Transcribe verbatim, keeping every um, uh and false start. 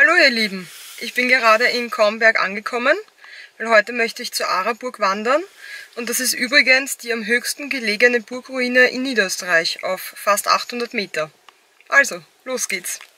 Hallo ihr Lieben, ich bin gerade in Kaumberg angekommen, weil heute möchte ich zur Araburg wandern und das ist übrigens die am höchsten gelegene Burgruine in Niederösterreich auf fast achthundert Meter. Also, los geht's!